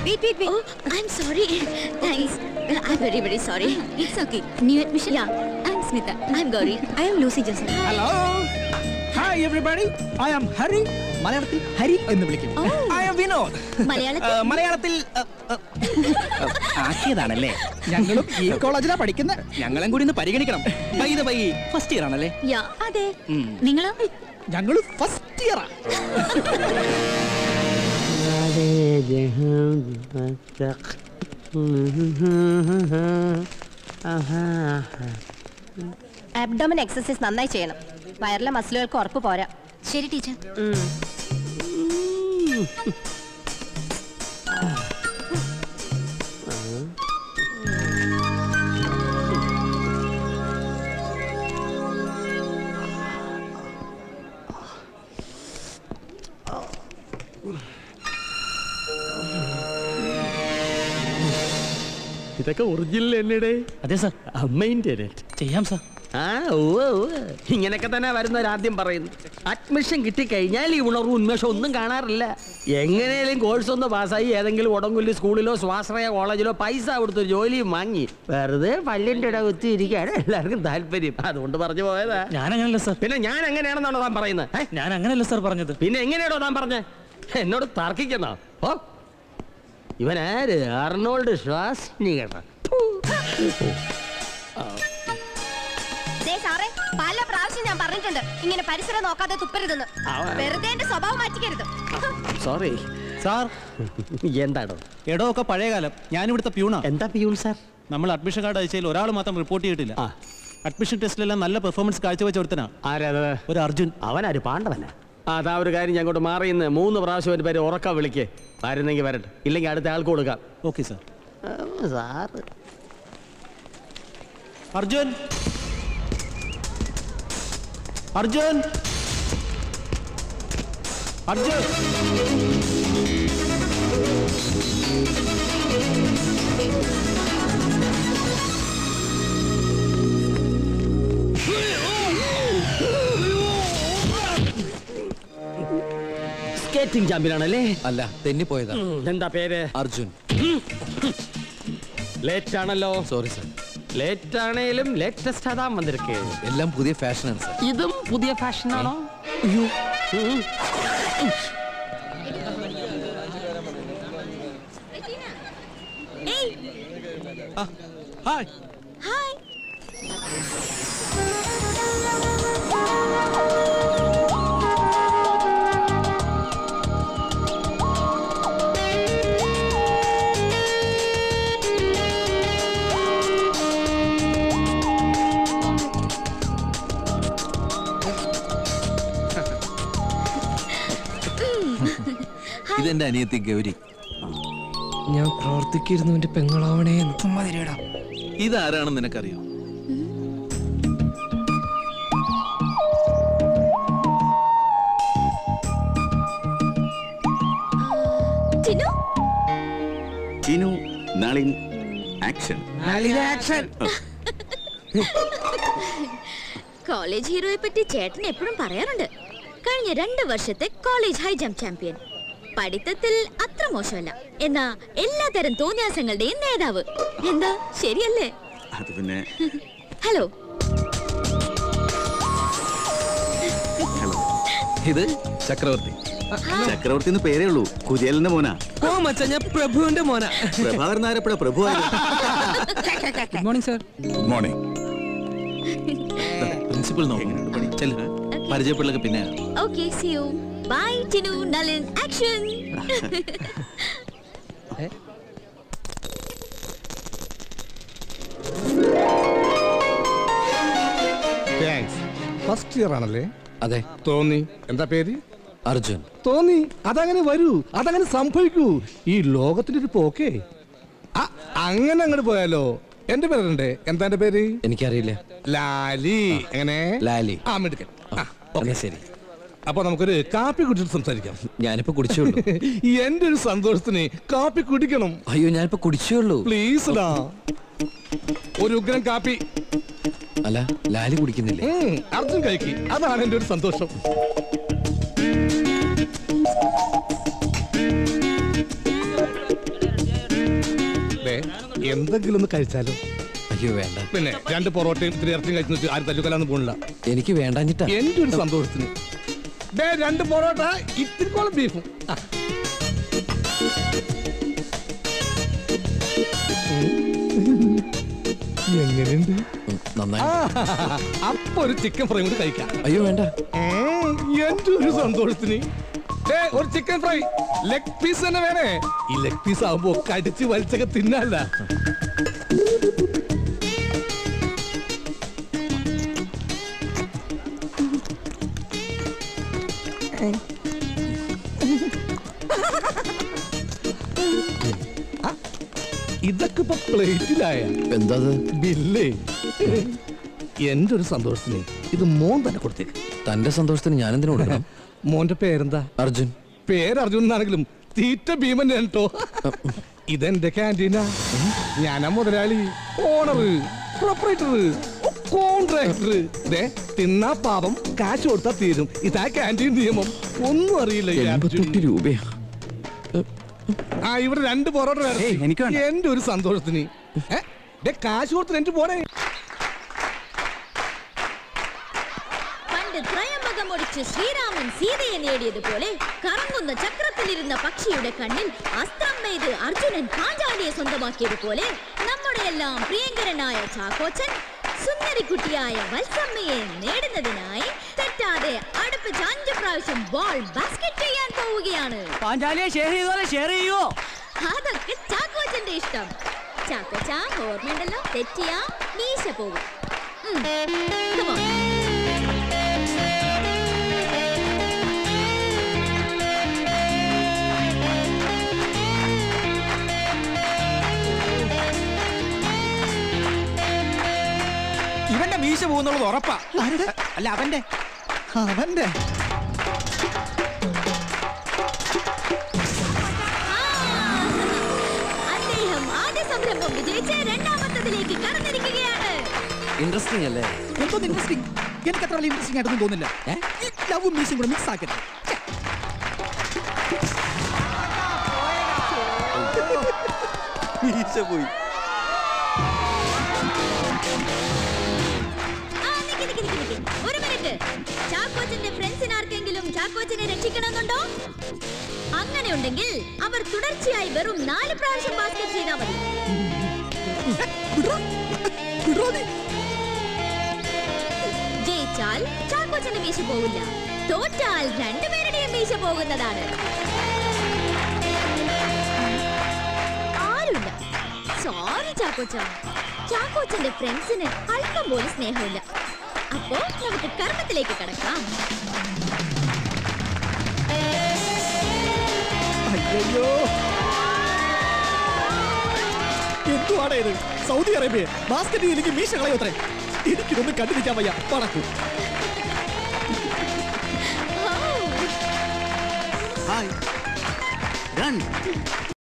Wait. Oh, I'm sorry. Thanks. I'm very sorry. It's okay. New admission? Yeah. I'm Smita. I'm Gauri. I am Lucy Joseph. Hello. Hi everybody. I am Hari. മലയാളത്തിൽ ഹരി എന്ന് വിളിക്കും. I am Vinod. മലയാളത്തിൽ ആക്കിയതാണല്ലേ. ഞങ്ങളും ഈ കോളേജിലാണ് പഠിക്കുന്നത്. ഞങ്ങളും കൂടി ഒന്ന് പരിഗണിക്കണം. ഫസ്റ്റ് ഇയർ ആണല്ലേ? അതെ. നിങ്ങളോ? ഞങ്ങളും ഫസ്റ്റ് ഇയർ ആണ്. അബ്ഡോമൻ എക്സസൈസ് നന്നായി ചെയ്യണം. വയറിലെ മസിലുകൾക്ക് ഉറപ്പ് പോരാ. ശരി ടീച്ചർ. ഇതൊക്കെ ഒറിജിനൽ എന്നടേ? അതെ സാർ. അമ്മേൻ്റെ ചെയ്യാം സാർ. ഇങ്ങനെയൊക്കെ തന്നെ വരുന്നവരാദ്യം പറയുന്നു. അഡ്മിഷൻ കിട്ടിക്കഴിഞ്ഞാൽ ഈ ഉണർവും ഉന്മേഷം ഒന്നും കാണാറില്ല. എങ്ങനെയും കോഴ്സ് ഒന്ന് പാസ്സായി ഏതെങ്കിലും ഉടങ്കുല്ലി സ്കൂളിലോ സ്വാശ്രയ കോളേജിലോ പൈസ കൊടുത്ത് ജോലിയും വാങ്ങി വെറുതെ പല്ലിൻ്റെ ഇട കുത്തി ഇരിക്കുകയാണ് എല്ലാവർക്കും താല്പര്യം. അതുകൊണ്ട് പറഞ്ഞു പോയതാ. ഞാനങ്ങനല്ല സാർ. പിന്നെ ഞാൻ എങ്ങനെയാണെന്നാണോ താൻ പറയുന്നത്? ഞാൻ അങ്ങനെയല്ല സാർ പറഞ്ഞത്. പിന്നെ എങ്ങനെയാണോ താൻ പറഞ്ഞത്? എന്നോട് തർക്കിക്കുന്നോ? ഓ, ഇവനാര്? അർണോൾഡ് ശ്വാസ്നികർ. പല പ്രാവശ്യം ഞാൻ പറഞ്ഞിട്ടുണ്ട് ഇങ്ങനെ പരിസരം നോക്കാതെ തുപ്പരുതെന്ന്. വെറുതെ എന്റെ സ്വഭാവം മാറ്റിക്കരുത്. Sorry sir. എന്താണോ? എടോ ഒക്കെ പഴയകാലം. ഞാനിവിടുത്തെ പ്യൂണാ. എന്താ പ്യൂൺ സാർ? നമ്മൾ അഡ്മിഷൻ കാർഡ് അയച്ചതിൽ ഒരാൾ മാത്രം റിപ്പോർട്ട് ചെയ്തിട്ടില്ല. അഡ്മിഷൻ ടെസ്റ്റിലെല്ലാം നല്ല പെർഫോമൻസ് കാഴ്ചവെച്ച ഒരുത്തനാ. ആരാ? ഒരു അർജുൻ. അവനാര്? പാണ്ഡവനാ? അതാ ഒരു കാര്യം, ഞാൻ അങ്ങോട്ട് മാറിയുന്ന 3 പ്രാവശ്യം ഒരു പേര് ഉറക്കം വിളിക്കേ. വരുന്നെങ്കിൽ വരട്ടെ, ഇല്ലെങ്കിൽ അടുത്ത ആൾക്ക് കൊടുക്കാം. Okay sir. Sir Arjun. Arjun. Arjun. Skating ചാമ്പ്യനാണല്ലേ? അല്ല, തെന്നിപ്പോയതാ. എന്താ പേര്? അർജുൻ. ലേറ്റ് ആണല്ലോ. Sorry sir. ലേറ്റ് ആണേലും ലേറ്റസ്റ്റ് അതാ വന്നിരിക്കേ. എല്ലാം പുതിയ ഫാഷനാണ് സാർ. ഇതും പുതിയ ഫാഷനാണോ? ഹായ്. ഹായ്. ഇതെന്റെ അനിയത്തി ഗൗരി. ഞാൻ പ്രാർത്ഥിക്കിരുന്നു എന്റെ പെങ്ങളാവണേ. ഇതാരാണെന്ന് നിനക്കറിയോ? ചിനു. നളിൻ. ആക്ഷൻ. കോളേജ് ഹീറോയെ പറ്റി ചേട്ടൻ എപ്പോഴും പറയാറുണ്ട്. കഴിഞ്ഞ 2 വർഷത്തെ കോളേജ് ഹൈ ജംപ് ചാമ്പ്യൻ. പഠിത്തത്തിൽ അത്ര മോശമല്ല, എന്നാ എല്ലാതരം തോന്നിയാസങ്ങളുടെയും നേതാവ്. എന്താ ശരിയല്ലേ? അത് പിന്നെ. ഹലോ. ഇത് ചക്രവർത്തി. ചക്രവർത്തി എന്ന് പേരേ ഉള്ളൂ. കുതിയലിന്റെ മോനാ. ഓ മച്ചാ, ഞാൻ പ്രഭുവിന്റെ മോനാ. പ്രഭാകരൻ ആരപ്പഴ? Prabhu. Good morning sir. Good morning. Principal നോക്കുന്നു. പരിചയപ്പെടലൊക്കെ പിന്നെ. Okay, see you. Bye Chinu. Nalin. Action. Thanks. First year ആണല്ലേ? അതെ. തോന്നി. എന്താ പേര്? അർജുൻ. തോന്നി. അതങ്ങനെ വരൂ, അതങ്ങനെ സംഭവിക്കൂ. ഈ ലോകത്തിന്റെ ഒരു പോക്കേ. അങ്ങനെ അങ്ങോട്ട് പോയാലോ? എന്റെ പേരുണ്ട്. എന്താ എന്റെ പേര്? എനിക്കറിയില്ല. ലാലി. എങ്ങനെ? ലാലി. ആ, മിടുക്കൻ. ശരി. അപ്പൊ നമുക്കൊരു കാപ്പി കുടിച്ചിട്ട് സംസാരിക്കാം. ഞാനിപ്പോ കുടിച്ചോളൂ. എന്റെ ഒരു സന്തോഷത്തിന് കാപ്പി കുടിക്കണം. അയ്യോ, ഞാനിപ്പോ കുടിച്ചോളൂ. പ്ലീസ് ഡാ, ഒരു ഉഗ്രൻ കാപ്പി. അല്ല, ലാലി കുടിക്കുന്നില്ലേ? അർജുൻ കഴിക്കി. അതാണ് എന്റെ ഒരു സന്തോഷം. എന്തെങ്കിലും ഒന്ന് കഴിച്ചാലോ? അയ്യോ വേണ്ട. പിന്നെ 2 പൊറോട്ടയും 3 ഇറച്ചിയും കഴിച്ചു ആരും തല്ലുകൊല്ലാന്ന് പോണില്ല. എനിക്ക് വേണ്ടാഞ്ഞിട്ടാ. എന്റെ ഒരു സന്തോഷത്തിന് 2 പൊറോട്ട ഇത്തിരിക്കോളം ബീഫും. എങ്ങനെയുണ്ട്? നന്നായി. അപ്പൊ ഒരു ചിക്കൻ ഫ്രൈ കൂടി കഴിക്കാം. അയ്യോ വേണ്ട. എന്റെ ഒരു സന്തോഷത്തിന് ഒരു ചിക്കൻ ഫ്രൈ ലെഗ് പീസ് തന്നെ വേണേ. ഈ ലെഗ് പീസ് ആവുമ്പോ കടിച്ച് വലിച്ചൊക്കെ തിന്നല്ല. ഇതൊക്കെ ഇപ്പൊ പ്ലേറ്റിലായ എന്താ ബില്ലേ? എന്റെ ഒരു സന്തോഷത്തിന് ഇത് മോൻ തന്നെ കൊടുത്തേക്ക്. തന്റെ സന്തോഷത്തിന് ഞാൻ എന്തിനു കൊടുക്കണം? മോന്റെ പേരെന്താ? അർജുൻ. പേര് അർജുൻ എന്നാണെങ്കിലും തീറ്റ ഭീമൻ കേട്ടോ. ഇതെന്റെ ക്യാൻറ്റീനാ. ഞാനാ മുതലാളി, ഓണർ, പ്രൊപ്പറേറ്റർ, കോൺട്രാക്ടർ. തിന്നാ പാപം, കാശ് കൊടുത്താ തീരും. ഇതാ ക്യാൻറ്റീൻ നിയമം. ഒന്നും അറിയില്ല. 88 രൂപയാ. ഇവിടെ 2 പൊറോട്ട. എന്റെ ഒരു സന്തോഷത്തിന് കാശ് കൊടുത്ത് എനിക്ക് പോണേ. പണ്ട് ത്രയംബകമൊടിച്ച് ശ്രീരാമൻ സീതയെ നേടിയതുപോലെ കറങ്ങുന്ന ചക്രത്തിലിരുന്ന പക്ഷിയുടെ കണ്ണിൽ അസ്ത്രം നെയ്ത് അർജുനൻ പാഞ്ചാലിയെ സ്വന്തമാക്കിയതുപോലെ നമ്മുടെ എല്ലാം പ്രിയങ്കരനായ ചാക്കോച്ചൻ സുന്ദരിക്കുട്ടിയായ വത്സമ്മയെ നേടുന്നതിനായി തെറ്റാതെ അടുപ്പിച്ച് 5 പ്രാവശ്യം ബോൾ ബാസ്കറ്റ് ചെയ്യാൻ പോവുകയാണ്. അതൊക്കെ ചാക്കോച്ചന്റെ ഇഷ്ടം. ചാക്കോച്ച ഓർമ്മയുണ്ടല്ലോ, തെറ്റിയാ മീശ പോകും. ഇവന്റെ മീശ പോകുന്നുള്ളത് ഉറപ്പാ. അല്ല അവന്റെ അദ്ദേഹം ആദ്യ സംരംഭം വിജയിച്ച് 2ാമത്തതിലേക്ക് കടന്നിരിക്കുകയാണ്. ഇൻട്രസ്റ്റിംഗ് അല്ലേ? എന്തോ ഇൻട്രസ്റ്റിംഗ്. എനിക്ക് അത്ര വലിയ ഇൻട്രസ്റ്റിംഗ് ആയിട്ടൊന്നും തോന്നില്ല. ലവും മീശയും കൂടെ മിക്സ് ആക്കരുത്. മീശ പോയി. ഒരു മിനിറ്റ്. ചാക്കോച്ചന്റെ ഫ്രണ്ട്സിന് ആർക്കെങ്കിലും ചാക്കോച്ചനെ രക്ഷിക്കണമെന്നുണ്ടോ? അങ്ങനെ ഉണ്ടെങ്കിൽ അവർ തുടർച്ചയായി വെറും 4 പ്രാവശ്യം ബാസ്കറ്റ് ചെയ്താൽ മതി. ജയിച്ചാൽ ചാക്കോച്ചന്റെ മീശ പോവില്ല. തോറ്റാൽ 2 പേരുടെയും മീശ പോകുന്നതാണ്. ആരുമില്ല. സോറി ചാക്കോച്ച. ചാക്കോച്ചന്റെ ഫ്രണ്ട്സിന് അല്പം പോലും സ്നേഹമില്ല. അപ്പോ നമുക്ക് കർമ്മത്തിലേക്ക് കടക്കാം. അയ്യോ, എന്തുവാണ് ഇത്? സൗദി അറേബ്യ ബാസ്കറ്റ് എനിക്ക് മീശ കളയോത്രേ. എനിക്കിതൊന്നും കണ്ടുപിടിക്കാൻ വയ്യ. പടക്കൂ. ഹായ്.